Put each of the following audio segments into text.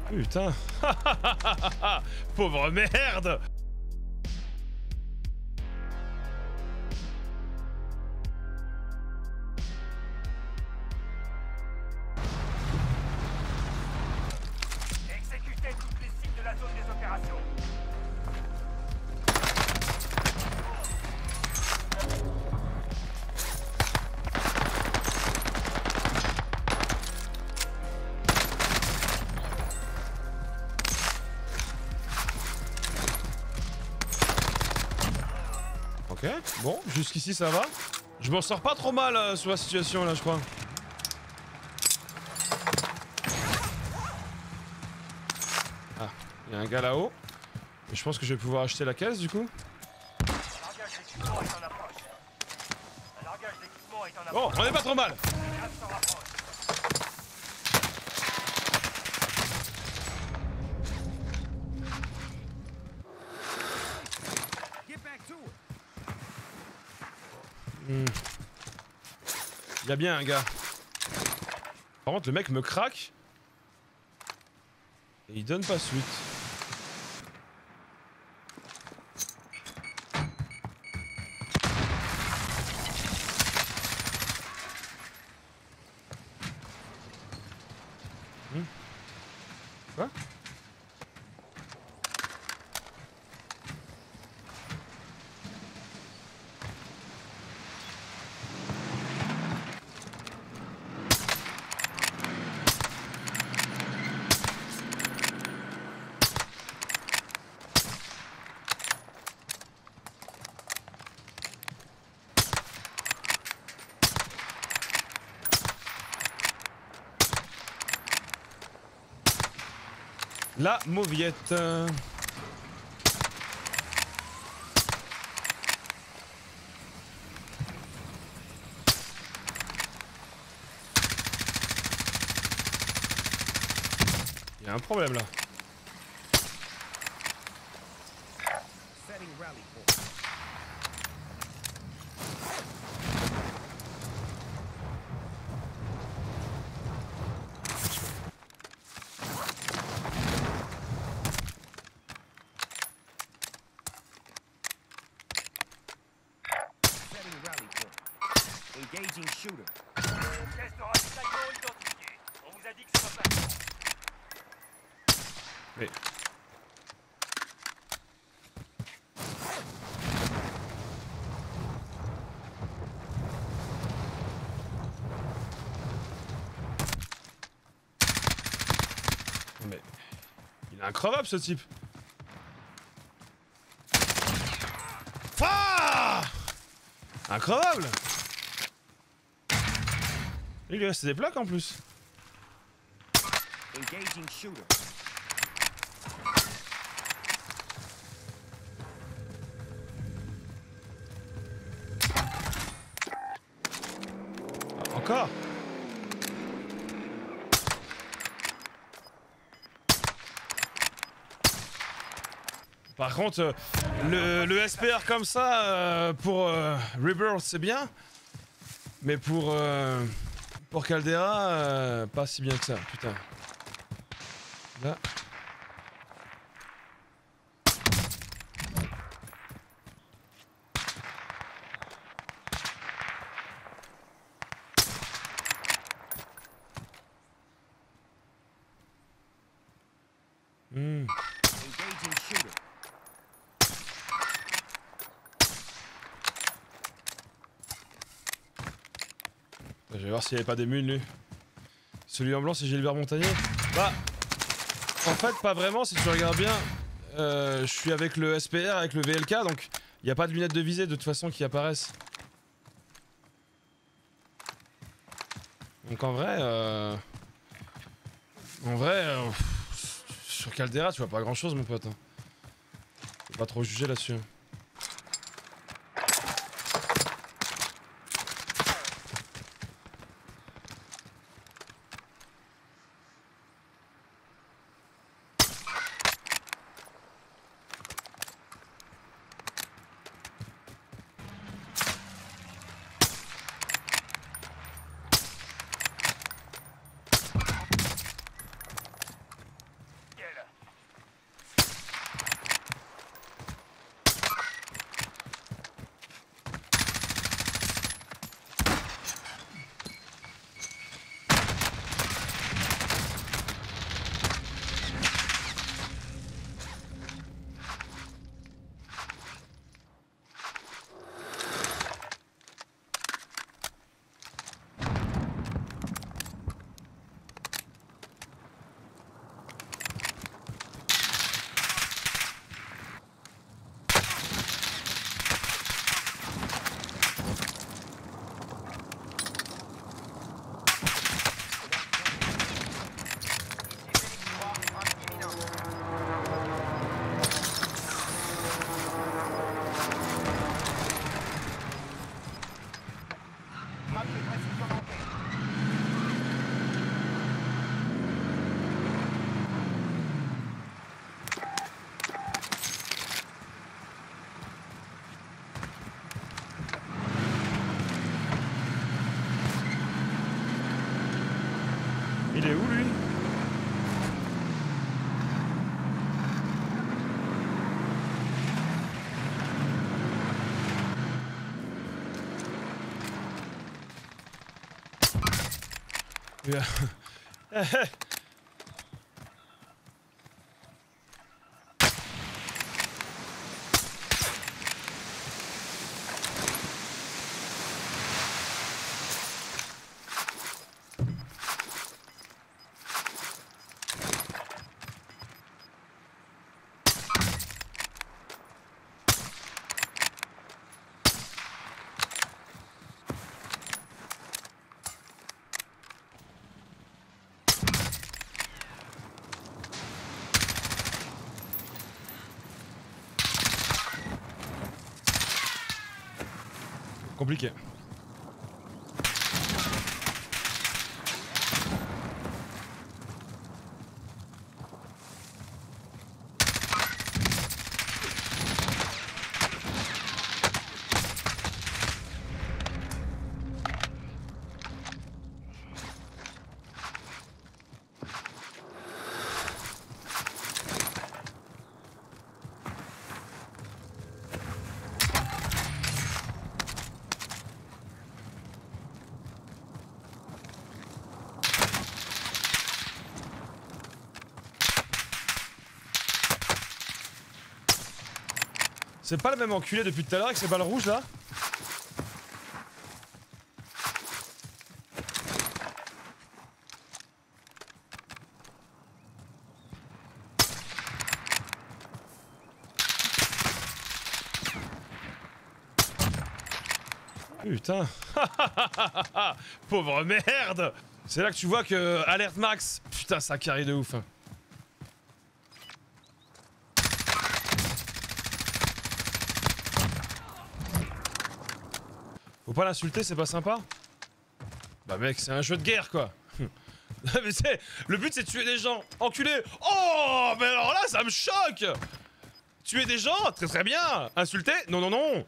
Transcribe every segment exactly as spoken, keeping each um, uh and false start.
Putain. Pauvre merde. Exécutez toutes les cibles de la zone des opérations. Ok, bon, jusqu'ici ça va. Je m'en sors pas trop mal euh, sur la situation là, je crois. Ah, il y a un gars là-haut. Et je pense que je vais pouvoir acheter la caisse du coup. Un largage d'équipement est en approche. Un largage d'équipement est en Bon, approche. on est pas trop mal. Le gaz s'en rapproche. Hmm. Il y a bien un gars. Par contre, le mec me craque. Et il donne pas suite. Hmm. Quoi? La mauviette. Il y a un problème là. Engaging shooter. Pièce de ravitaillement identifiée. On vous a dit que c'est pas facile. Mais... Mais... Il est increvable ce type. Ah, increvable. Il lui reste des plaques en plus. Engaging shooter. Ah, encore. Par contre, euh, le, le S P R comme ça, euh, pour euh, Rebirth, c'est bien. Mais pour, euh, pour Caldera, euh, pas si bien que ça, putain. Là. Hmm. Engaging shooter. Je vais voir s'il n'y avait pas des mules, lui. Celui en blanc, c'est Gilbert Montagnier. Bah, en fait, pas vraiment, si tu regardes bien. Euh, je suis avec le S P R, avec le V L K, donc il n'y a pas de lunettes de visée de toute façon qui apparaissent. Donc en vrai, euh... en vrai, euh... sur Caldera, tu vois pas grand chose, mon pote. Hein. Faut pas trop juger là-dessus. Il est où lui? Yeah. Compliqué. C'est pas le même enculé depuis tout à l'heure avec ces balles rouges là? Putain. Pauvre merde. C'est là que tu vois que alerte max. Putain, ça carré de ouf. Faut pas l'insulter, c'est pas sympa? Bah mec, c'est un jeu de guerre quoi. Mais c'est... Le but c'est de tuer des gens. Enculé. Oh, mais alors là, ça me choque. Tuer des gens, très très bien. Insulter? Non, non, non.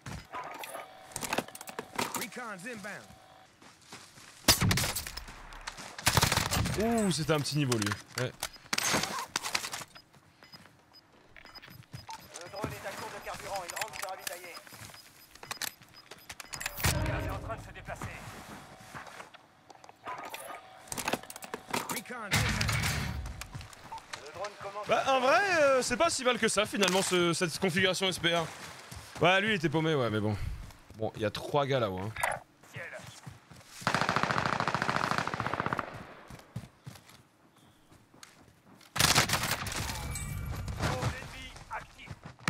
Ouh, c'était un petit niveau lui. Ouais. Le drone est à court de carburant, il rentre se ravitailler. Il est en train de se déplacer. Le drone commence. Bah en vrai, euh, c'est pas si mal que ça finalement ce, cette configuration S P R. Ouais, lui il était paumé, ouais, mais bon. Bon, il y a trois gars là-haut. Hein. Ciel. Drone ennemi actif.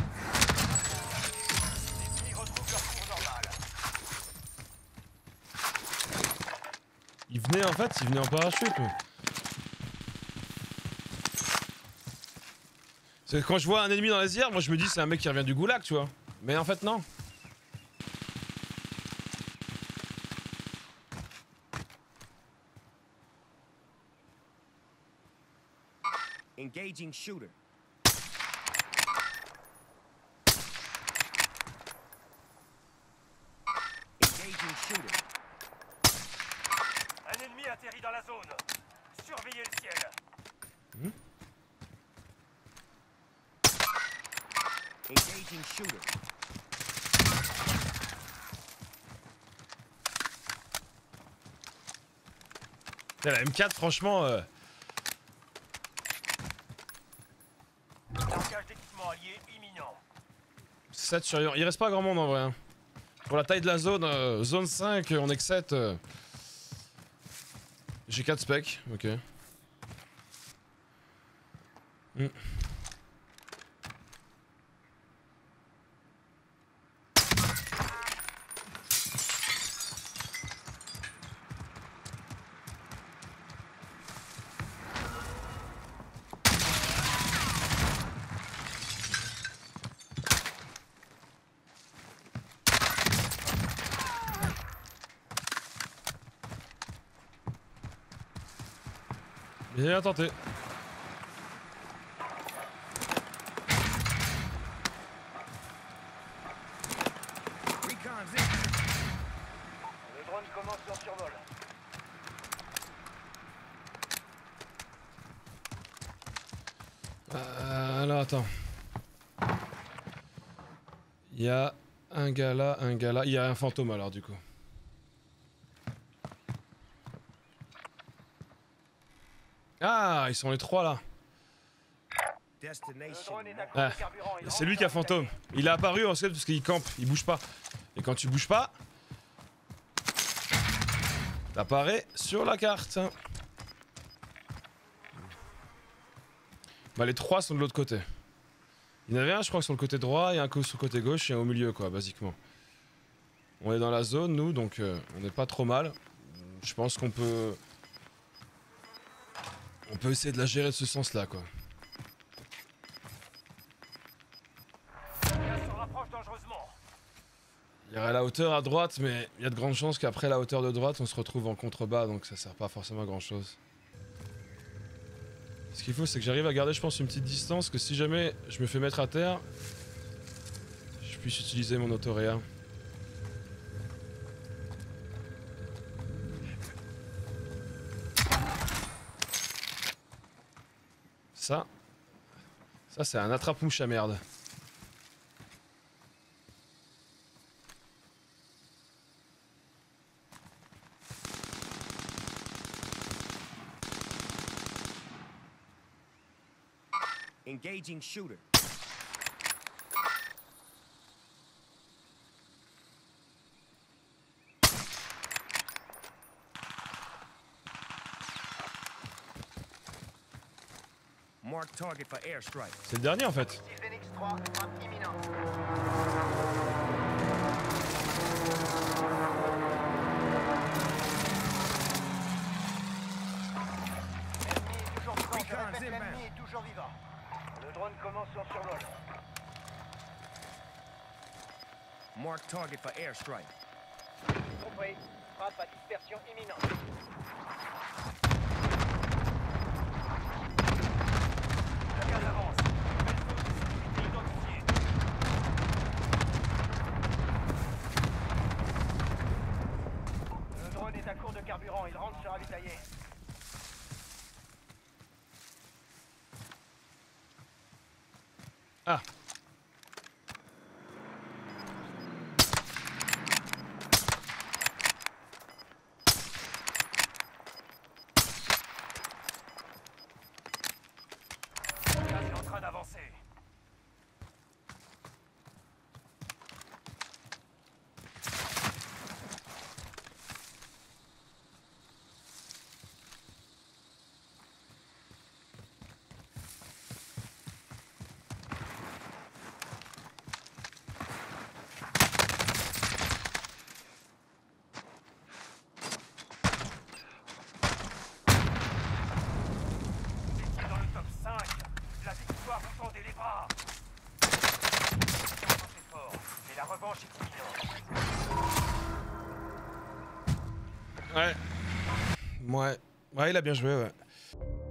Les ennemis retrouvent leur cours normal. Il venait en fait, il venait en parachute. Mais... C'est que quand je vois un ennemi dans les airs, moi je me dis c'est un mec qui revient du goulag, tu vois. Mais en fait non. Engaging shooter. Engaging shooter. Un ennemi atterrit dans la zone. Surveillez le ciel. Mmh. Engaging shooter. La M quatre franchement... Euh... Marquage d'équipement allié imminent. sept sur... Il reste pas grand monde en vrai. Hein. Pour la taille de la zone, euh, zone cinq, on est que sept. Euh... J'ai quatre specs, ok. Mm. Bien tenté. Le drone commence son survol. Euh, alors attends. Il y a un gars là, un gars là. Il y a un fantôme alors du coup. Ah, ils sont les trois là. Le drone est à court Ah, de carburant. Il c'est rentre lui qui a sur la fantôme. Il est apparu en fait parce qu'il campe, il bouge pas. Et quand tu bouges pas, t'apparais sur la carte. Bah les trois sont de l'autre côté. Il y en avait un je crois sur le côté droit et un sur le côté gauche et un au milieu quoi basiquement. On est dans la zone nous donc euh, on n'est pas trop mal. Je pense qu'on peut... On peut essayer de la gérer de ce sens là quoi. Le gaz se rapproche dangereusement. Il y aurait la hauteur à droite mais il y a de grandes chances qu'après la hauteur de droite on se retrouve en contrebas donc ça sert pas forcément à grand chose. Ce qu'il faut c'est que j'arrive à garder je pense une petite distance que si jamais je me fais mettre à terre je puisse utiliser mon autoréa. Ça, ça c'est un attrape-mouche à merde. Engaging shooter. Mark target for airstrike. C'est le dernier en fait. Phoenix trois, frappe imminente. L'ennemi est toujours vivant, je répète, l'ennemi est toujours vivant. Le drone commence son survol. Mark target for airstrike. Compris, frappe à dispersion imminente. Le gaz avance. Identifié. Le drone est à court de carburant, il rentre se ravitailler. Ah. Le gaz est en train d'avancer. Équipe dans le top cinq. La victoire vous tendez les bras. C'est fort, mais la revanche est imminente. Ouais. Ouais. Ouais, il a bien joué, ouais.